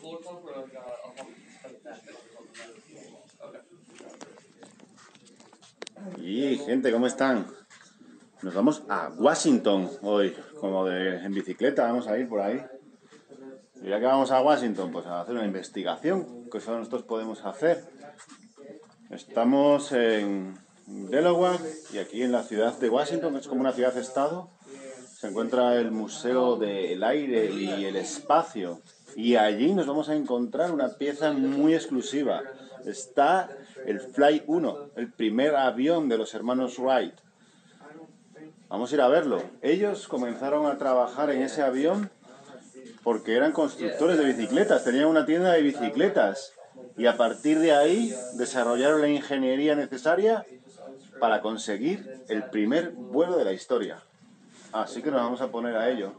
Y gente, ¿cómo están? Nos vamos a Washington hoy, en bicicleta, vamos a ir por ahí. Y ya que vamos a Washington, pues a hacer una investigación, que eso nosotros podemos hacer. Estamos en Delaware y aquí en la ciudad de Washington, que es como una ciudad-estado, se encuentra el Museo del Aire y el Espacio. Y allí nos vamos a encontrar una pieza muy exclusiva. Está el Flight 1, el primer avión de los hermanos Wright. Vamos a ir a verlo. Ellos comenzaron a trabajar en ese avión porque eran constructores de bicicletas, tenían una tienda de bicicletas. Y a partir de ahí desarrollaron la ingeniería necesaria para conseguir el primer vuelo de la historia. Así que nos vamos a poner a ello.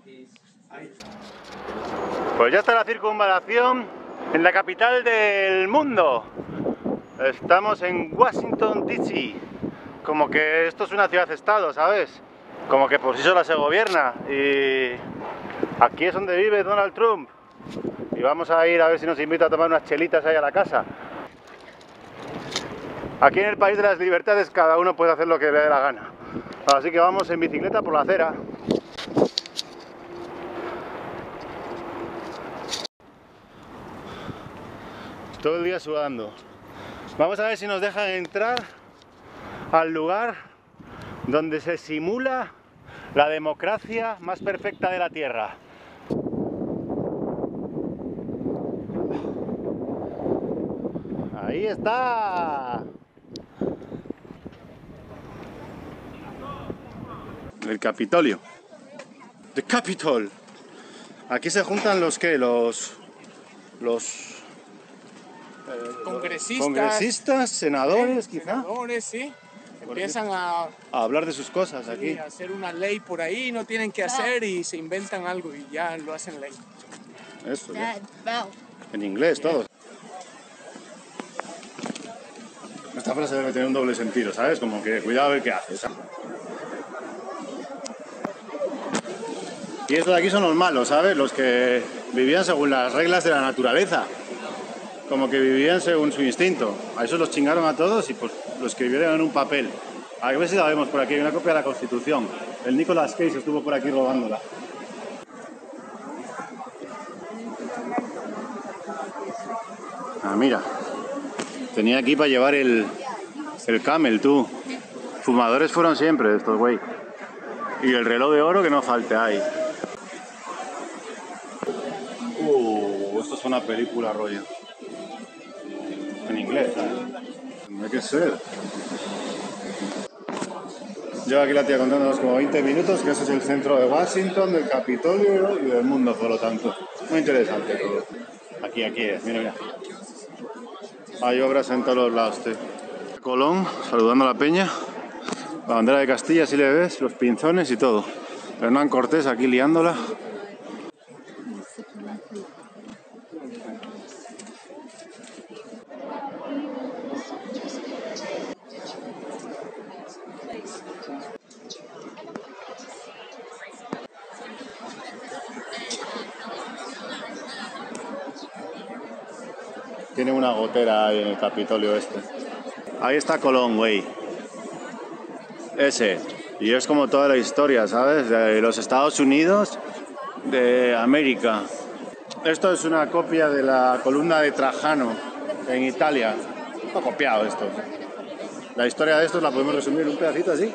Pues ya está la circunvalación en la capital del mundo. Estamos en Washington, D.C. Como que esto es una ciudad-estado, ¿sabes? Como que por sí sola se gobierna. Y aquí es donde vive Donald Trump. Y vamos a ir a ver si nos invita a tomar unas chelitas ahí a la casa. Aquí en el país de las libertades cada uno puede hacer lo que le dé la gana. Así que vamos en bicicleta por la acera. Todo el día sudando. Vamos a ver si nos dejan entrar al lugar donde se simula la democracia más perfecta de la Tierra. Ahí está. El Capitolio. The Capitol. Aquí se juntan los congresistas, senadores, senadores, sí. Empiezan a hablar de sus cosas aquí. A hacer una ley por ahí, no tienen que hacer y se inventan algo y ya lo hacen ley. Eso, ya. En inglés, todo. Esta frase debe tener un doble sentido, ¿sabes? Como que cuidado a ver qué haces. Y estos de aquí son los malos, ¿sabes? Los que vivían según las reglas de la naturaleza. Como que vivían según su instinto. A esos los chingaron a todos y pues lo escribieron en un papel. A ver si la vemos por aquí, hay una copia de la Constitución. El Nicolas Cage estuvo por aquí robándola. Ah, mira. Tenía aquí para llevar el camel, tú. Fumadores fueron siempre estos, güey. Y el reloj de oro que no falte ahí. Esto es una película, rollo. En inglés, ¿sabes? Tendrá que ser. Lleva aquí la tía contándonos como 20 minutos que ese es el centro de Washington, del Capitolio y del mundo, por lo tanto. Muy interesante todo. Aquí es, mira. Hay obras en todos los lados, tío. Colón, saludando a la peña. La bandera de Castilla, si le ves, los pinzones y todo. Hernán Cortés aquí liándola. Tiene una gotera ahí en el Capitolio este. Ahí está Colón, güey. Ese. Y es como toda la historia, ¿sabes? De los Estados Unidos de América. Esto es una copia de la columna de Trajano en Italia. Está copiado esto. La historia de esto la podemos resumir en un pedacito así.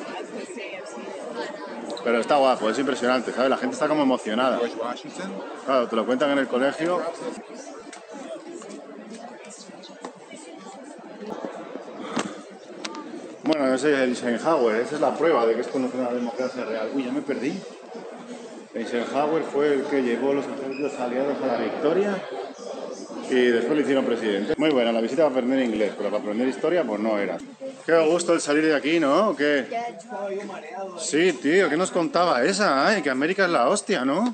Pero está guapo, es impresionante, ¿sabes? La gente está como emocionada. Claro, te lo cuentan en el colegio. Bueno, ese es el Eisenhower, esa es la prueba de que esto no es una democracia real. Uy, ya me perdí. Eisenhower fue el que llevó los ejércitos aliados a la victoria y después le hicieron presidente. Muy buena, la visita para aprender inglés, pero para aprender historia pues no era. Qué gusto el salir de aquí, ¿no? ¿Qué? Sí, tío, ¿qué nos contaba esa? Ay, que América es la hostia, ¿no?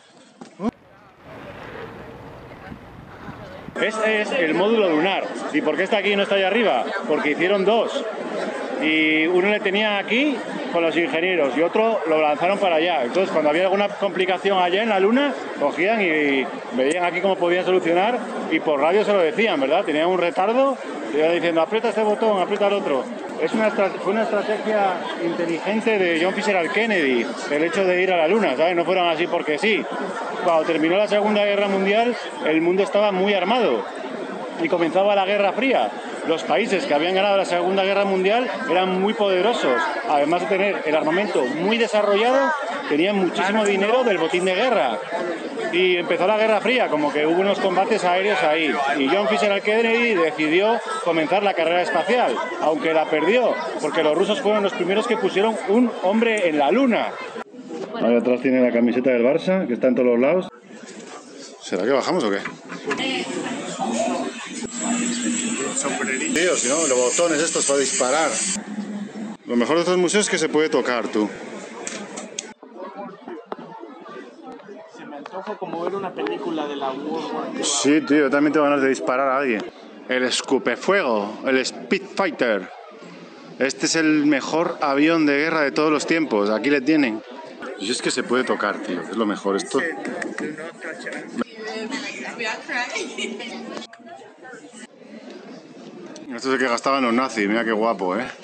Ese es el módulo lunar. ¿Y por qué está aquí y no está allá arriba? Porque hicieron dos. Y uno le tenía aquí con los ingenieros y otro lo lanzaron para allá. Entonces, cuando había alguna complicación allá en la Luna, cogían y veían aquí cómo podían solucionar y por radio se lo decían, ¿verdad? Tenían un retardo y iban diciendo, aprieta este botón, aprieta el otro. Fue una estrategia inteligente de John Fisher Kennedy, el hecho de ir a la Luna, ¿sabes? No fueron así porque sí. Cuando terminó la Segunda Guerra Mundial, el mundo estaba muy armado y comenzaba la Guerra Fría. Los países que habían ganado la Segunda Guerra Mundial eran muy poderosos. Además de tener el armamento muy desarrollado, tenían muchísimo dinero del botín de guerra. Y empezó la Guerra Fría, como que hubo unos combates aéreos ahí. Y John Fisher Kennedy decidió comenzar la carrera espacial, aunque la perdió, porque los rusos fueron los primeros que pusieron un hombre en la Luna. Ahí atrás tiene la camiseta del Barça, que está en todos los lados. ¿Será que bajamos o qué? Tío, si no, los botones estos para disparar. Lo mejor de estos museos es que se puede tocar, tú. Se me antoja como ver una película de la World War II. Sí, tío, yo también tengo ganas de disparar a alguien. El escupefuego, el Spitfire. Este es el mejor avión de guerra de todos los tiempos. Aquí le tienen. Y es que se puede tocar, tío. Es lo mejor esto. Esto es el que gastaban los nazis. Mira qué guapo, ¿eh?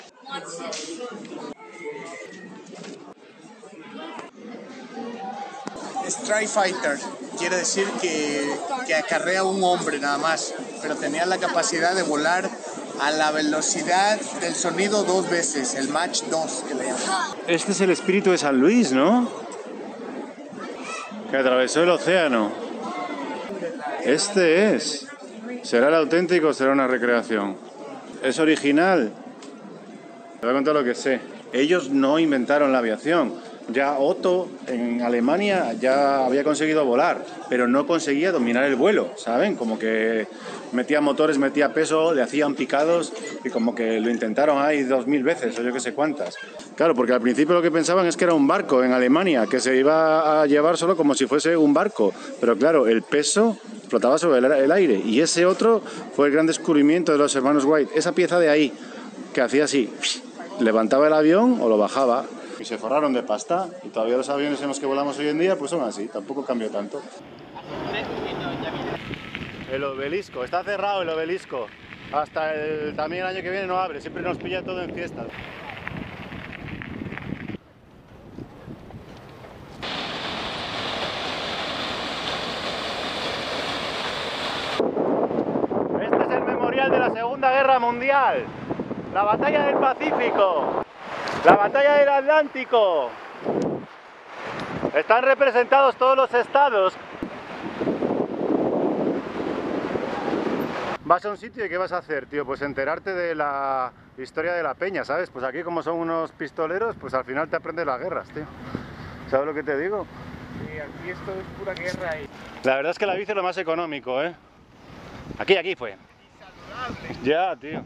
Strike Fighter quiere decir que acarrea un hombre nada más, pero tenía la capacidad de volar a la velocidad del sonido 2 veces, el Mach 2 que le llaman. Este es el espíritu de San Luis, ¿no? Que atravesó el océano. Este es. ¿Será el auténtico o será una recreación? Es original. Te voy a contar lo que sé. Ellos no inventaron la aviación. Ya Otto en Alemania ya había conseguido volar, pero no conseguía dominar el vuelo, ¿saben? Como que metía motores, metía peso, le hacían picados y como que lo intentaron ahí 2000 veces o yo que sé cuántas. Claro, porque al principio lo que pensaban es que era un barco en Alemania, que se iba a llevar solo como si fuese un barco, pero claro, el peso flotaba sobre el aire y ese otro fue el gran descubrimiento de los hermanos Wright. Esa pieza de ahí que hacía así, levantaba el avión o lo bajaba. Y se forraron de pasta, y todavía los aviones en los que volamos hoy en día pues son así, tampoco cambió tanto. El obelisco, está cerrado el obelisco, hasta también el año que viene no abre, siempre nos pilla todo en fiestas. Este es el memorial de la Segunda Guerra Mundial, la batalla del Pacífico. La batalla del Atlántico. Están representados todos los estados. Vas a un sitio y ¿qué vas a hacer, tío? Pues enterarte de la historia de la peña, ¿sabes? Pues aquí como son unos pistoleros, pues al final te aprendes las guerras, tío. ¿Sabes lo que te digo? Sí, aquí esto es pura guerra. La verdad es que la bici es lo más económico, ¿eh? Aquí fue. Ya, tío.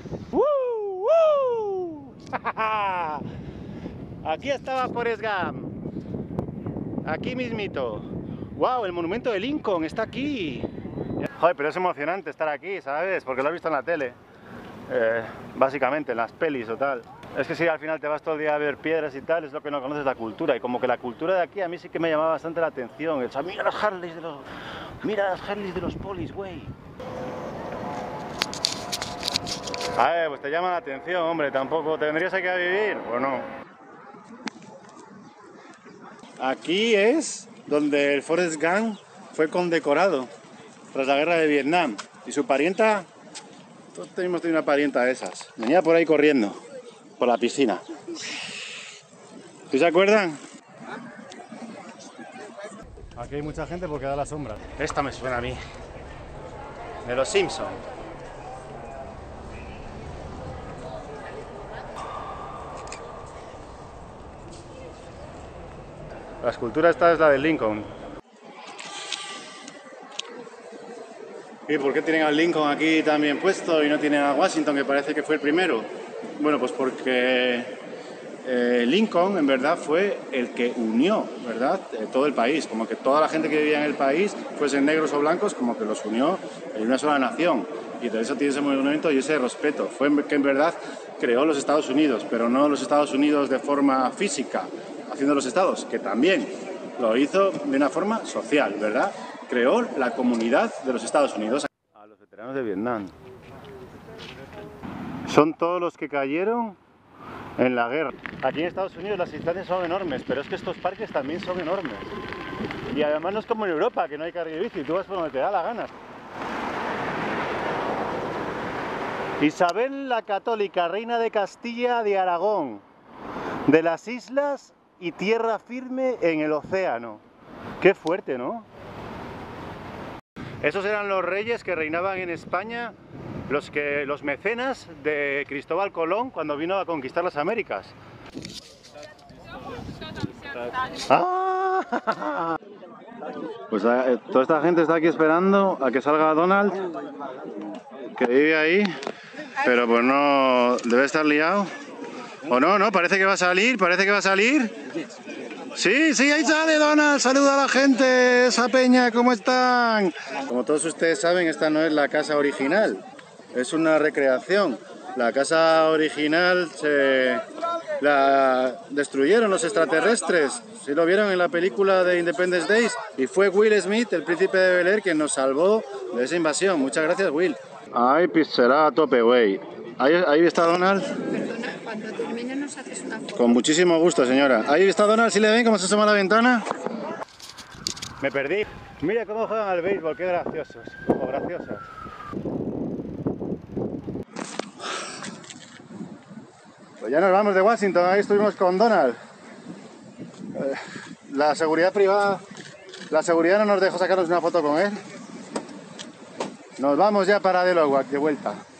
Aquí estaba Forrest Gump. Aquí mismito. ¡Wow! El monumento de Lincoln está aquí. Joder, pero es emocionante estar aquí, ¿sabes? Porque lo he visto en la tele. Básicamente, en las pelis o tal. Es que si al final te vas todo el día a ver piedras y tal, es lo que no conoces la cultura. Y como que la cultura de aquí a mí sí que me llamaba bastante la atención. O sea, mira las Harleys de los polis, güey. A ver, pues te llama la atención, hombre, tampoco tendrías aquí a vivir, ¿o no? Aquí es donde el Forrest Gump fue condecorado tras la guerra de Vietnam. Y su parienta, todos tenemos una parienta de esas. Venía por ahí corriendo, por la piscina. ¿Sí se acuerdan? Aquí hay mucha gente porque da la sombra. Esta me suena a mí. De los Simpsons. La escultura esta es la de Lincoln. ¿Y por qué tienen a Lincoln aquí también puesto y no tienen a Washington, que parece que fue el primero? Bueno, pues porque Lincoln en verdad fue el que unió, ¿verdad? Todo el país, como que toda la gente que vivía en el país, fuesen negros o blancos, como que los unió en una sola nación. Y de eso tiene ese movimiento y ese respeto. Fue que en verdad creó los Estados Unidos, pero no los Estados Unidos de forma física, haciendo los estados, que también lo hizo de una forma social, ¿verdad? Creó la comunidad de los Estados Unidos. A los veteranos de Vietnam. Son todos los que cayeron en la guerra. Aquí en Estados Unidos las instancias son enormes, pero es que estos parques también son enormes. Y además no es como en Europa, que no hay carril bici, tú vas por donde te da la gana. Isabel la Católica, reina de Castilla de Aragón, de las islas y tierra firme en el océano. Qué fuerte, ¿no? Esos eran los reyes que reinaban en España, los mecenas de Cristóbal Colón cuando vino a conquistar las Américas. ¡Ah! Pues toda esta gente está aquí esperando a que salga Donald, que vive ahí, pero pues no, debe estar liado. O no, no, parece que va a salir, parece que va a salir. Sí, sí, ahí sale Donald, saluda a la gente, esa peña, ¿cómo están? Como todos ustedes saben, esta no es la casa original, es una recreación. La casa original la destruyeron los extraterrestres, si lo vieron en la película de Independence Day, y fue Will Smith, el príncipe de Bel Air, quien nos salvó de esa invasión. Muchas gracias, Will. Ay, pizzería a tope, güey. Ahí está Donald. Perdona, cuando termine nos haces una foto. Con muchísimo gusto, señora. Ahí está Donald, ¿sí le ven cómo se asoma a la ventana? Me perdí. Mira cómo juegan al béisbol, qué graciosos. O graciosas. Pues ya nos vamos de Washington, ahí estuvimos con Donald. La seguridad privada, la seguridad no nos dejó sacarnos una foto con él. Nos vamos ya para Delaware, de vuelta.